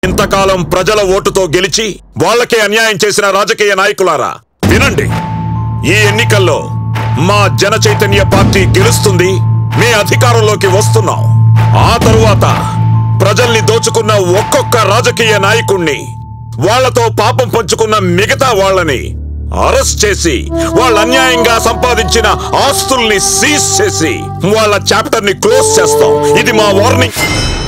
ఇంతకాలం ప్రజల ఓటుతో గెలిచి వాళ్ళకే అన్యాయం చేసిన రాజకీయ నాయకులారా వినండి. ఈ ఎన్నికల్లో మా జన చైతన్య పార్టీ గెలుస్తుంది, మీ అధికారంలోకి వస్తున్నాం. ఆ తరువాత ప్రజల్ని దోచుకున్న ఒక్కొక్క రాజకీయ నాయకుణ్ణి, వాళ్లతో పాపం పంచుకున్న మిగతా వాళ్ళని అరెస్ట్ చేసి వాళ్ళ అన్యాయంగా సంపాదించిన ఆస్తుల్ని సీజ్ చేసి వాళ్ళ చాప్టర్ ని క్లోజ్ చేస్తాం. ఇది మా వార్నింగ్.